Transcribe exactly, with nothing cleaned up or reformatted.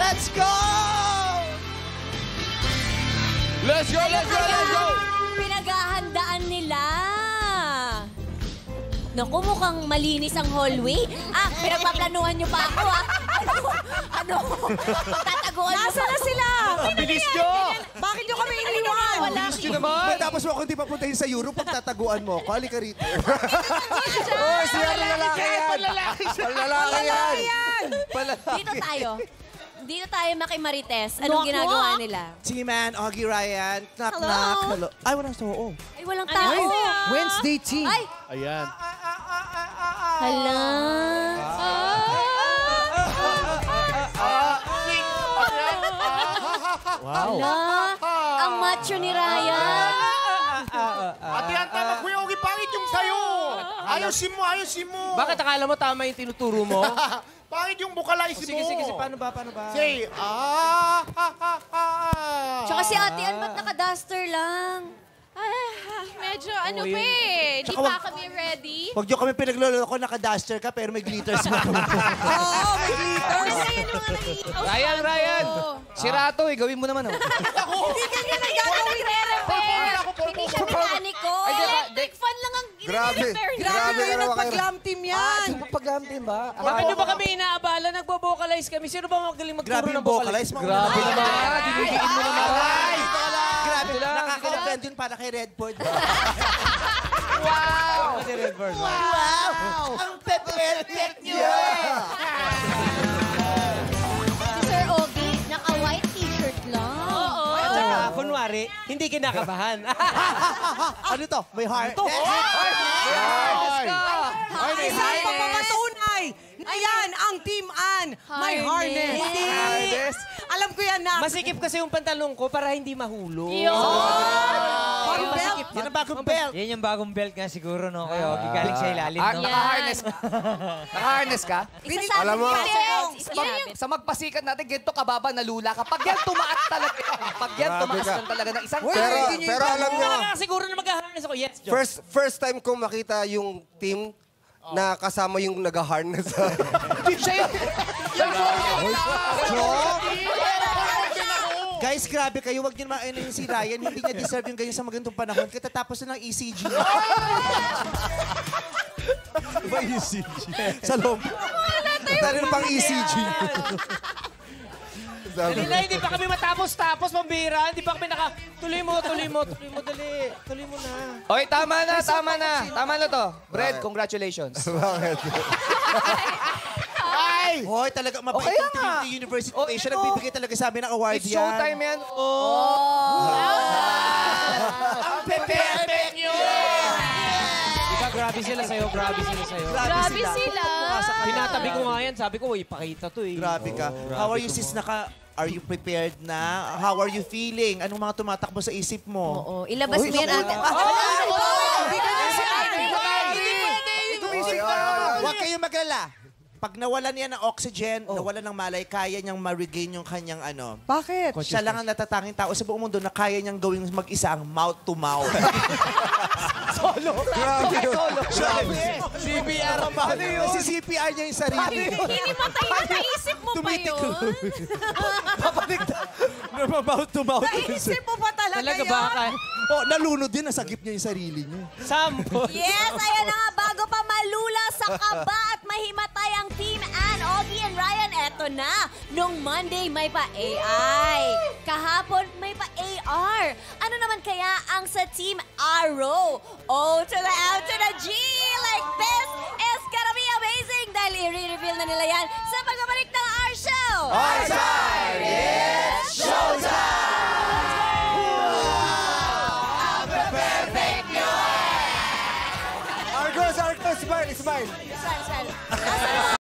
Let's go! Let's go, let's go, let's go! Pinaghahandaan nila. Naku, mukhang malinis ang hallway. Ah, pinagpaplanuhan niyo pa ako, ah. Ano? Ano? Tataguan niyo Nasaan na sila? Ang bilis nyo! Bakit nyo kami iniwan? Wala. Bilis nyo naman! Tapos mo ako hindi papuntahin sa Europe, pagtataguan mo ako. Halika rito. Oh, siya ang lalaki yan! Palalaki siya! Palalaki yan! Dito tayo. Dito tayo makimarites. Anong ginagawa nila? T-Man, Augie, Ryan, knock, Hello? knock. Hello. Ay, walang soo. Ay, walang tao. Wednesday team. Ay, Ayan. hala. Wow. Hala. Ang macho ni Ryan. Ate Anta, Kuya Ogie, pangit yung sayo. Ayusin mo, ayusin mo. Bakit akala mo tama yung tinuturo mo? Pangit yung vocalize mo. Sige, sige, sige. Paano ba, paano ba? Say, ah, ah, ah, ah. Tsaka si Ate Ann, ba't naka-duster lang? Ah, medyo ano pa eh. Di Tsaka pa wag- kami ready. Huwag niyo kami pinagloloko, naka-duster ka, pero may glitters mo. Oo, may glitters. Ryan, Ryan! Si Rato eh, gawin mo naman. Oh. Hindi ka niya nagagawin repair. Hindi siya mekaniko. Ay, di ba- Electric fan lang ang Grabe. repair niya. Grabe Grabe kayo ka naman nagpag-glam team yan. Pag-glam team ba? Bakit nyo ba kami inaabala? Nagbo-vocalize kami. Sino ba magaling magturo Grabe ng yung vocalize mo. Grabe naman. Dinigigin mo naman. Grabe, Ito lang, nakaka-offend yun para kay Redford. Wow! Kasi Redford. Wow! Ang pepet-pet niyo! Sir Ogie, naka-white t-shirt lang. Oo. At saka, kunwari, hindi kinakabahan. Ano to? May heart? Isang pagpapatunay na yan ang Team Ann. May harness. Harness. Alam ko yan na. Masikip kasi yung pantalon ko para hindi mahulog. Bagong belt. Yan ang bagong belt. Yan yung bagong belt nga siguro, no? Kaya okay, galing sa ilalim, Ah, no? naka-harness ka? Naka-harness ka? Isasabi Alam mo- ni Pastor Eds, Yan isasabi. yung, sa magpasikat natin, ganito kababa nalula ka. Pag yan tumaas talaga. Pag yan Grabe tumaas ka. lang talaga ng isang... Pero, pero alam nyo, Wala siguro na mag-harness ako. Yes, John. first first time kong makita yung team na kasama yung nag-harness. Siya yun. Guys, grabe kayo. Huwag niyo maainin si Ryan. Hindi niya deserve yung ganyan sa magandang panahon. Katatapos na ng E C G. Diba E C G? Sa loob. Dahil pang E C G. Dali na, hindi pa kami matapos-tapos, pambira. Hindi pa kami naka... Tuloy mo, tuloy mo, tuloy mo, dali. Tuloy mo na. Oy, tama na, tama na. Tama na to. Brad, congratulations. Bakit? Ay! Hoy, talaga mabait kaya yung nga. Trinity University. Oh, Siya ito. nagbibigay talaga sa amin ng award It's yan. showtime yan. Ang pepepet niyo! Diba, grabe sila sa'yo, grabe sila sa'yo. Grabe sila. Pinatabi ko nga yan, sabi ko, ipakita to eh. Grabe ka. How are you, sis? Naka, are you prepared na? How are you feeling? Anong mga tumatakbo sa isip mo? Oo, ilabas mo yan ate. Hindi ka na si Ann. Huwag kayong maglala. Pag nawalan niya ng oxygen, nawalan ng malay, kaya niyang ma-regain yung kanyang ano. Bakit? Siya lang ang natatanging tao sa buong mundo na kaya niyang gawing mag-isa ang mouth-to-mouth. Grabe yun. C P R ang mahal. Si C P R niya yung sarili. Hinimatay na naisip mo pa yun. Mouth-to-mouth. Naisip mo ba talaga, Talaga yun? ba? Ka? Oh, nalunod din, nasagip niya yung sarili niya. Sample. Yes, ayan na nga. Bago pa malula sa kaba at mahimatay ang Team Ann, Ogie and Ryan, eto na. Nung Monday, may pa-A I. Kahapon, may pa-A R. Ano naman kaya ang sa Team Arrow? O to the L to the G. Like this is gonna be amazing dahil i-reveal na nila yan sa pagbabalik ng our show. Our time is showtime! Argos, Argos, smile, smile. Saan, saan?